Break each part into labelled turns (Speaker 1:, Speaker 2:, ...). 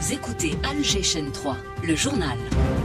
Speaker 1: Vous écoutez Alger Chaîne 3, le journal.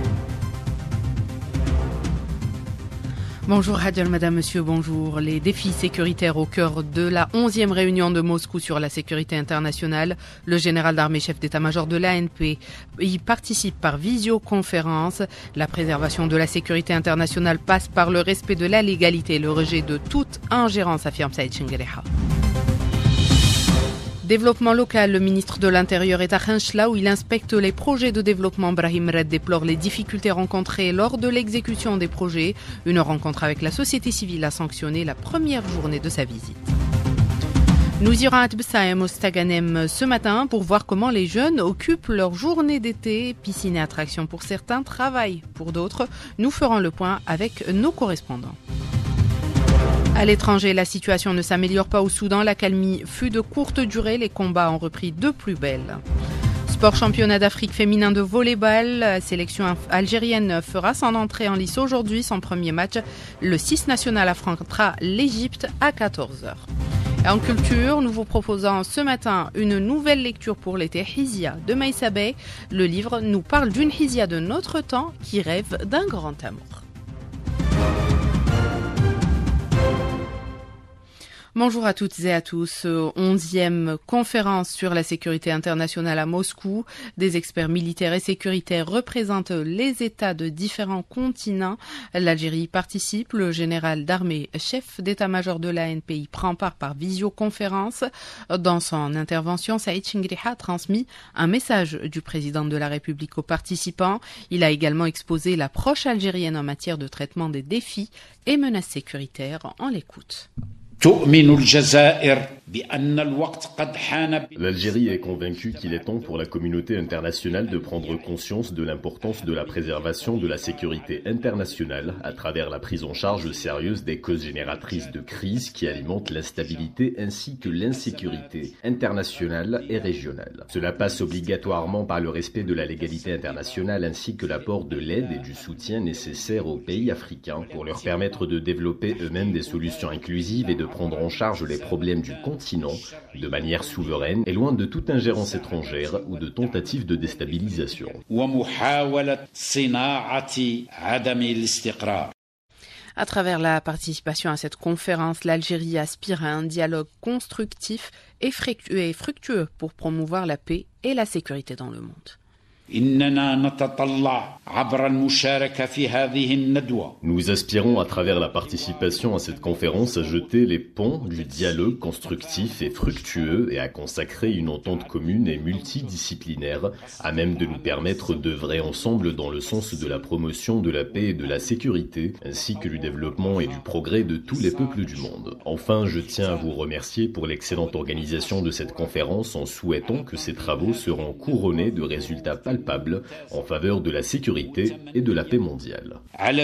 Speaker 2: Bonjour Hadjal, madame, monsieur, bonjour. Les défis sécuritaires au cœur de la 11e réunion de Moscou sur la sécurité internationale. Le général d'armée chef d'état-major de l'ANP y participe par visioconférence. La préservation de la sécurité internationale passe par le respect de la légalité et le rejet de toute ingérence, affirme Saïd Chenguereha. Développement local, le ministre de l'Intérieur est à Khenchela où il inspecte les projets de développement. Brahim Red déplore les difficultés rencontrées lors de l'exécution des projets. Une rencontre avec la société civile a sanctionné la première journée de sa visite. Nous irons à Tbessaem au Staganem ce matin pour voir comment les jeunes occupent leur journée d'été. Piscine et attractions pour certains, travail pour d'autres. Nous ferons le point avec nos correspondants. À l'étranger, la situation ne s'améliore pas au Soudan. L'accalmie fut de courte durée. Les combats ont repris de plus belle. Sport championnat d'Afrique féminin de volleyball. La sélection algérienne fera son entrée en lice aujourd'hui. Son premier match, le 6 national affrontera l'Égypte à 14h. Et en culture, nous vous proposons ce matin une nouvelle lecture pour l'été, Hizia de Maïssa Bey. Le livre nous parle d'une Hizia de notre temps qui rêve d'un grand amour. Bonjour à toutes et à tous. 11e conférence sur la sécurité internationale à Moscou. Des experts militaires et sécuritaires représentent les États de différents continents. L'Algérie participe. Le général d'armée, chef d'état-major de l'ANP, y prend part par visioconférence. Dans son intervention, Saïd Chenguereha a transmis un message du président de la République aux participants. Il a également exposé l'approche algérienne en matière de traitement des défis et menaces sécuritaires. On l'écoute.
Speaker 3: L'Algérie est convaincue qu'il est temps pour la communauté internationale de prendre conscience de l'importance de la préservation de la sécurité internationale à travers la prise en charge sérieuse des causes génératrices de crises qui alimentent l'instabilité ainsi que l'insécurité internationale et régionale. Cela passe obligatoirement par le respect de la légalité internationale ainsi que l'apport de l'aide et du soutien nécessaires aux pays africains pour leur permettre de développer eux-mêmes des solutions inclusives et de prendre en charge les problèmes du continent de manière souveraine et loin de toute ingérence étrangère ou de tentative de déstabilisation.
Speaker 2: À travers la participation à cette conférence, l'Algérie aspire à un dialogue constructif et fructueux pour promouvoir la paix et la sécurité dans le monde.
Speaker 3: Nous aspirons à travers la participation à cette conférence à jeter les ponts du dialogue constructif et fructueux et à consacrer une entente commune et multidisciplinaire à même de nous permettre d'œuvrer ensemble dans le sens de la promotion de la paix et de la sécurité ainsi que du développement et du progrès de tous les peuples du monde. Enfin, je tiens à vous remercier pour l'excellente organisation de cette conférence en souhaitant que ces travaux seront couronnés de résultats palpables en faveur de la sécurité et de la paix mondiale.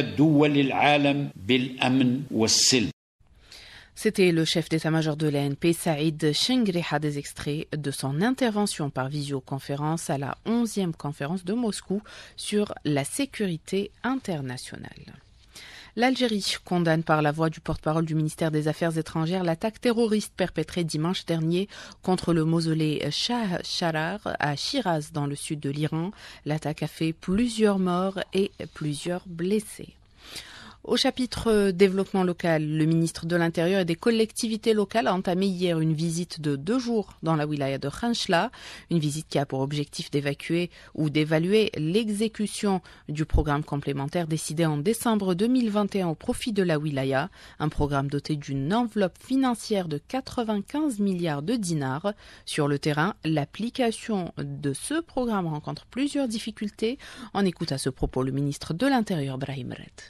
Speaker 2: C'était le chef d'état-major de l'ANP, Saïd Chenguereha, des extraits de son intervention par visioconférence à la 11e conférence de Moscou sur la sécurité internationale. L'Algérie condamne par la voix du porte-parole du ministère des Affaires étrangères l'attaque terroriste perpétrée dimanche dernier contre le mausolée Shah Sharar à Shiraz dans le sud de l'Iran. L'attaque a fait plusieurs morts et plusieurs blessés. Au chapitre développement local, le ministre de l'Intérieur et des collectivités locales a entamé hier une visite de 2 jours dans la wilaya de Khenchela, une visite qui a pour objectif d'évacuer ou d'évaluer l'exécution du programme complémentaire décidé en décembre 2021 au profit de la wilaya, un programme doté d'une enveloppe financière de 95 milliards de dinars. Sur le terrain, l'application de ce programme rencontre plusieurs difficultés. On écoute à ce propos le ministre de l'Intérieur, Brahim Red.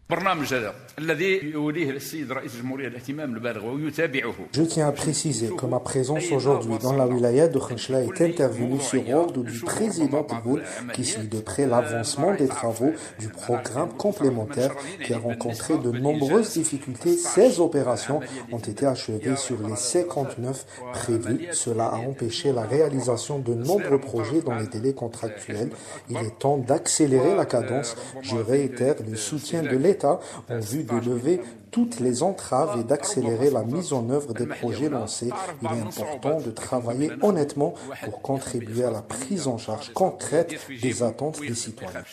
Speaker 4: Je tiens à préciser que ma présence aujourd'hui dans la wilaya de Khenchela est intervenue sur ordre du président Tebboune qui suit de près l'avancement des travaux du programme complémentaire qui a rencontré de nombreuses difficultés. 16 opérations ont été achevées sur les 59 prévues. Cela a empêché la réalisation de nombreux projets dans les délais contractuels. Il est temps d'accélérer la cadence. Je réitère le soutien de l'État en vue de lever toutes les entraves et d'accélérer la mise en œuvre des projets lancés. Il est important de travailler honnêtement pour contribuer à la prise en charge concrète des attentes des citoyens.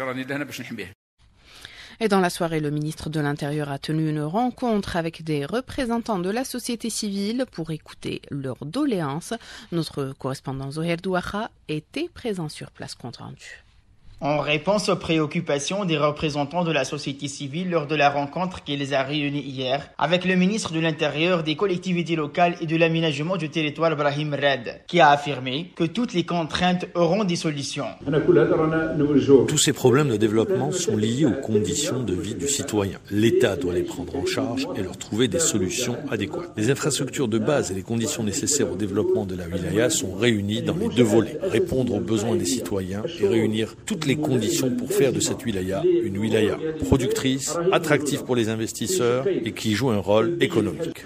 Speaker 2: Et dans la soirée, le ministre de l'Intérieur a tenu une rencontre avec des représentants de la société civile pour écouter leurs doléances. Notre correspondant Zoher Douacha était présent sur place, compte rendu.
Speaker 5: En réponse aux préoccupations des représentants de la société civile lors de la rencontre qui les a réunis hier avec le ministre de l'Intérieur, des collectivités locales et de l'aménagement du territoire Brahim Red, qui a affirmé que toutes les contraintes auront des solutions.
Speaker 6: Tous ces problèmes de développement sont liés aux conditions de vie du citoyen. L'État doit les prendre en charge et leur trouver des solutions adéquates. Les infrastructures de base et les conditions nécessaires au développement de la wilaya sont réunies dans les deux volets. Répondre aux besoins des citoyens et réunir toutes les conditions pour faire de cette wilaya une wilaya productrice, attractive pour les investisseurs et qui joue un rôle économique.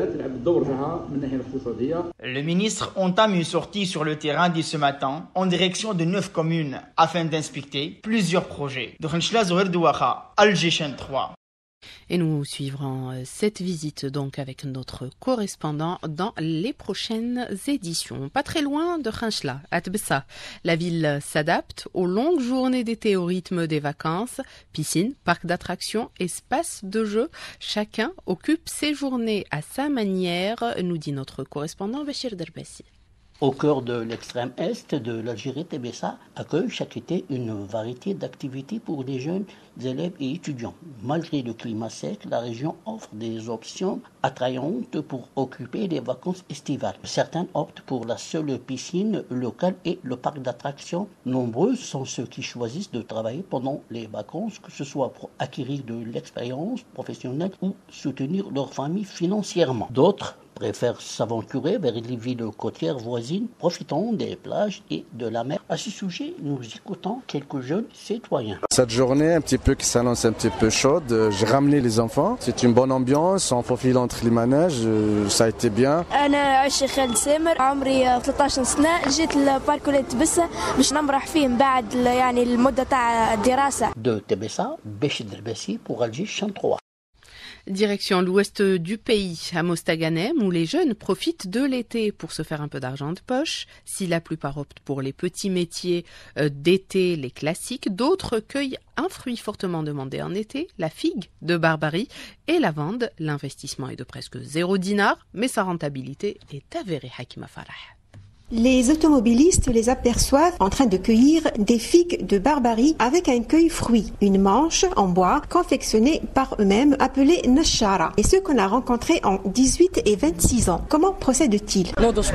Speaker 5: Le ministre entame une sortie sur le terrain dès ce matin en direction de 9 communes afin d'inspecter plusieurs projets. De Khenchla Zoher Douacha, Al-Jishan 3.
Speaker 2: Et nous suivrons cette visite donc avec notre correspondant dans les prochaines éditions. Pas très loin de Khenchla, à Tbessa, la ville s'adapte aux longues journées d'été au rythme des vacances. Piscine, parc d'attractions, espace de jeu. Chacun occupe ses journées à sa manière, nous dit notre correspondant Bachir Derbassi.
Speaker 7: Au cœur de l'extrême est de l'Algérie, Tébessa accueille chaque été une variété d'activités pour les jeunes élèves et étudiants. Malgré le climat sec, la région offre des options attrayantes pour occuper les vacances estivales. Certains optent pour la seule piscine locale et le parc d'attractions. Nombreux sont ceux qui choisissent de travailler pendant les vacances, que ce soit pour acquérir de l'expérience professionnelle ou soutenir leur famille financièrement. D'autres préfèrent s'aventurer vers les villes côtières voisines, profitant des plages et de la mer. À ce sujet, nous écoutons quelques jeunes citoyens.
Speaker 8: Cette journée, un petit peu qui s'annonce un petit peu chaude, j'ai ramené les enfants. C'est une bonne ambiance, on faufile entre les manèges, ça a été bien.
Speaker 9: أنا عشي خالد سامر عمري 13 سنة جيت لبارك ولاية تبسة باش نمرح فيه من بعد يعني المدة تاع الدراسة.
Speaker 7: De Tébessa, Bachir Derbassi pour Al-Jishan 3.
Speaker 2: Direction l'ouest du pays, à Mostaganem, où les jeunes profitent de l'été pour se faire un peu d'argent de poche. Si la plupart optent pour les petits métiers d'été, les classiques, d'autres cueillent un fruit fortement demandé en été, la figue de Barbarie, et la vendent. L'investissement est de presque 0 dinar, mais sa rentabilité est avérée, Hakima Farah.
Speaker 10: Les automobilistes les aperçoivent en train de cueillir des figues de Barbarie avec un cueille-fruit, une manche en bois confectionnée par eux-mêmes appelée Nashara. Et ceux qu'on a rencontrés en 18 et 26 ans. Comment procèdent-ils?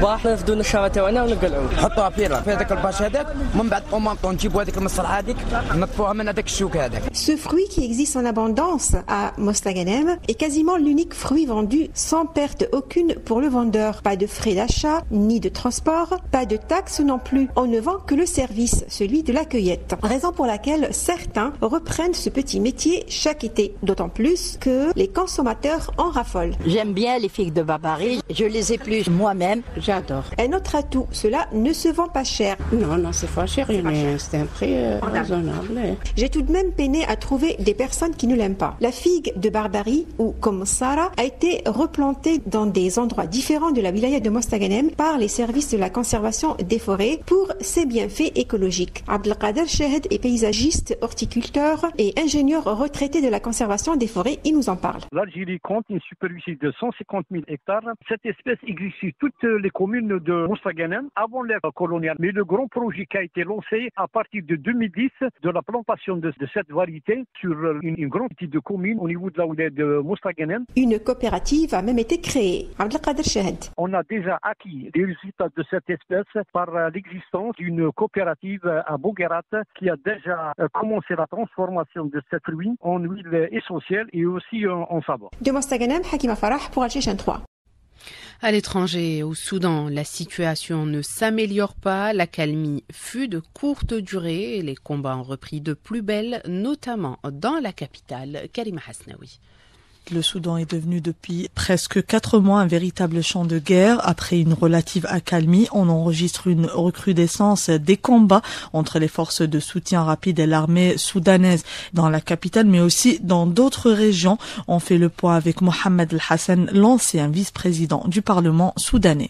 Speaker 10: Ce fruit qui existe en abondance à Mostaganem est quasiment l'unique fruit vendu sans perte aucune pour le vendeur. Pas de frais d'achat ni de transport. Pas de taxes non plus. On ne vend que le service, celui de la cueillette. Raison pour laquelle certains reprennent ce petit métier chaque été. D'autant plus que les consommateurs en raffolent.
Speaker 11: J'aime bien les figues de Barbarie. Je les épluche moi-même. J'adore.
Speaker 10: Un autre atout, cela ne se vend pas cher.
Speaker 11: Non, c'est pas cher. C'est un prix raisonnable.
Speaker 10: J'ai tout de même peiné à trouver des personnes qui ne l'aiment pas. La figue de Barbarie, ou comme Sara, a été replantée dans des endroits différents de la wilaya de Mostaganem par les services de la conservation des forêts pour ses bienfaits écologiques. Abdelkader Chehed est paysagiste, horticulteur et ingénieur retraité de la conservation des forêts. Il nous en parle.
Speaker 12: L'Algérie compte une superficie de 150 000 hectares. Cette espèce existe sur toutes les communes de Mostaganem avant l'ère coloniale. Mais le grand projet qui a été lancé à partir de 2010 de la plantation de cette variété sur une grande petite de communes au niveau de la wilaya de Mostaganem.
Speaker 10: Une coopérative a même été créée. Abdelkader Chehed.
Speaker 12: On a déjà acquis les résultats de cette espèce par l'existence d'une coopérative à Bouguerat qui a déjà commencé la transformation de cette fruit en huile essentielle et aussi en savon.
Speaker 10: De Mostaganem, Hakima Farah pour Al-Jishan 3.
Speaker 2: À l'étranger, au Soudan, la situation ne s'améliore pas. L'accalmie fut de courte durée et les combats ont repris de plus belle, notamment dans la capitale, Karima Hasnaoui.
Speaker 13: Le Soudan est devenu depuis presque 4 mois un véritable champ de guerre. Après une relative accalmie, on enregistre une recrudescence des combats entre les forces de soutien rapide et l'armée soudanaise dans la capitale, mais aussi dans d'autres régions. On fait le point avec Mohamed El Hassan, l'ancien vice-président du Parlement soudanais.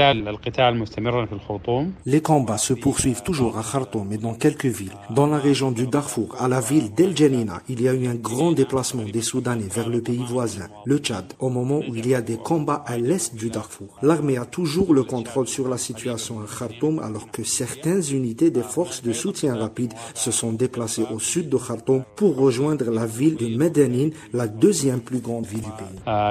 Speaker 4: Les combats se poursuivent toujours à Khartoum et dans quelques villes. Dans la région du Darfour, à la ville d'El Janina, il y a eu un grand déplacement des Soudanais vers le pays voisin, le Tchad, au moment où il y a des combats à l'est du Darfour. L'armée a toujours le contrôle sur la situation à Khartoum, alors que certaines unités des forces de soutien rapide se sont déplacées au sud de Khartoum pour rejoindre la ville de Medenin, la deuxième plus grande ville du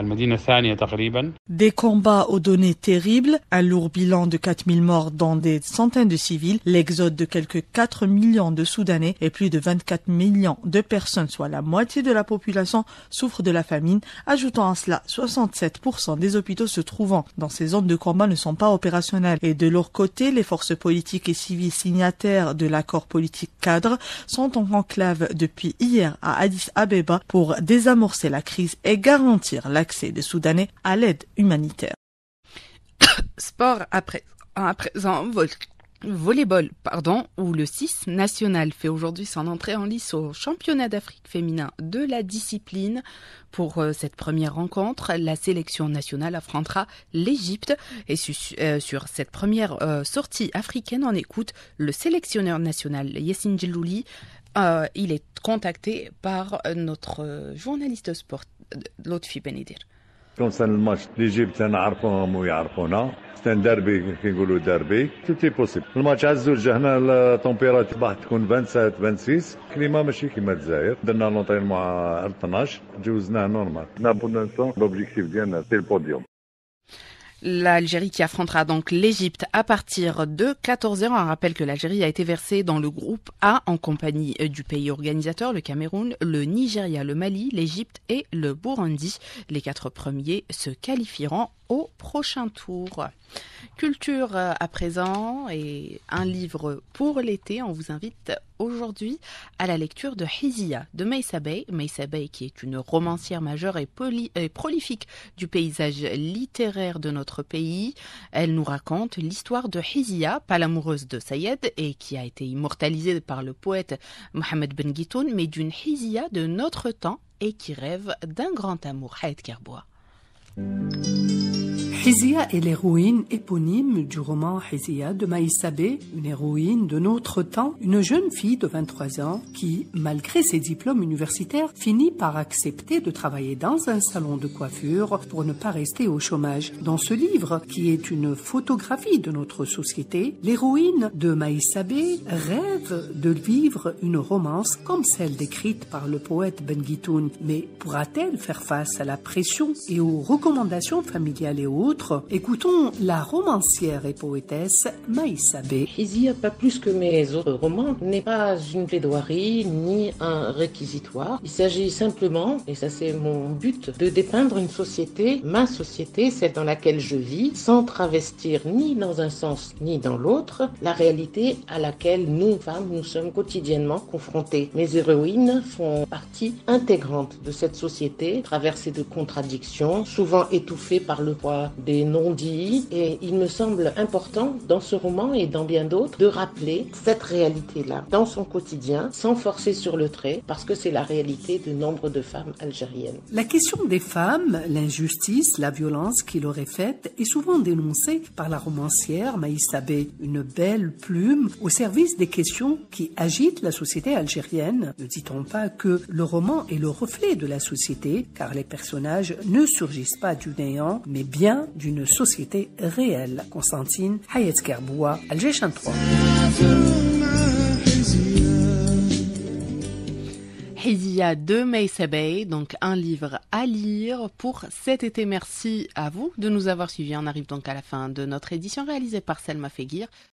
Speaker 4: pays.
Speaker 13: Des combats aux données terribles, un lourd bilan de 4000 morts dont des centaines de civils, l'exode de quelques 4 millions de Soudanais et plus de 24 millions de personnes, soit la moitié de la population, souffrent de la famine. Ajoutant à cela, 67% des hôpitaux se trouvant dans ces zones de combat ne sont pas opérationnels. Et de leur côté, les forces politiques et civiles signataires de l'accord politique cadre sont en conclave depuis hier à Addis Abeba pour désamorcer la crise et garantir l'accès des Soudanais à l'aide humanitaire.
Speaker 2: Sport à présent, volleyball, où le 6 national fait aujourd'hui son entrée en lice au championnat d'Afrique féminin de la discipline. Pour cette première rencontre, la sélection nationale affrontera l'Égypte. Et sur cette première sortie africaine, on écoute le sélectionneur national Yassine Djellouli. Il est contacté par notre journaliste sport, Lotfi Benedir.
Speaker 14: Concernant le match, l'Égypte, c'est un derby, tout est possible. Le match عزوج هنا التمبيرات تباح تكون 27 26 كليما ماشي كيما الجزائر درنا لونطين مع 12 جوزناه نورمال. Pour l'instant, l'objectif ديالنا c'est le podium.
Speaker 2: L'Algérie qui affrontera donc l'Égypte à partir de 14h. On rappelle que l'Algérie a été versée dans le groupe A en compagnie du pays organisateur, le Cameroun, le Nigeria, le Mali, l'Égypte et le Burundi. Les 4 premiers se qualifieront au prochain tour. Culture à présent et un livre pour l'été. On vous invite aujourd'hui à la lecture de Hizia de Maysa Bey. Maysa Bey qui est une romancière majeure et prolifique du paysage littéraire de notre pays. Elle nous raconte l'histoire de Hizia, pas l'amoureuse de Sayed et qui a été immortalisée par le poète Mohamed Ben Guitoun, mais d'une Hizia de notre temps et qui rêve d'un grand amour. Hayat Kerboua.
Speaker 15: Hizia est l'héroïne éponyme du roman Hizia de Maysa Bey, une héroïne de notre temps, une jeune fille de 23 ans qui, malgré ses diplômes universitaires, finit par accepter de travailler dans un salon de coiffure pour ne pas rester au chômage. Dans ce livre, qui est une photographie de notre société, l'héroïne de Maysa Bey rêve de vivre une romance comme celle décrite par le poète Ben Guitoun. Mais pourra-t-elle faire face à la pression et aux recommandations familiales et autres? Écoutons la romancière et poétesse Maysa Bey.
Speaker 16: Hizia, pas plus que mes autres romans, n'est pas une plaidoirie ni un réquisitoire. Il s'agit simplement, et ça c'est mon but, de dépeindre une société, ma société, celle dans laquelle je vis, sans travestir ni dans un sens ni dans l'autre, la réalité à laquelle nous, femmes, nous sommes quotidiennement confrontées. Mes héroïnes font partie intégrante de cette société, traversée de contradictions, souvent étouffée par le poids des non-dits, et il me semble important dans ce roman et dans bien d'autres de rappeler cette réalité-là dans son quotidien sans forcer sur le trait parce que c'est la réalité de nombre de femmes algériennes.
Speaker 15: La question des femmes, l'injustice, la violence qui leur est faite est souvent dénoncée par la romancière Maysa Bey, une belle plume au service des questions qui agitent la société algérienne. Ne dit-on pas que le roman est le reflet de la société car les personnages ne surgissent pas du néant mais bien d'une société réelle. Constantine Hayat Kerboua, Alger 3.
Speaker 2: Hizia de Maysa Bey, donc un livre à lire pour cet été. Merci à vous de nous avoir suivis. On arrive donc à la fin de notre édition réalisée par Selma Feguir.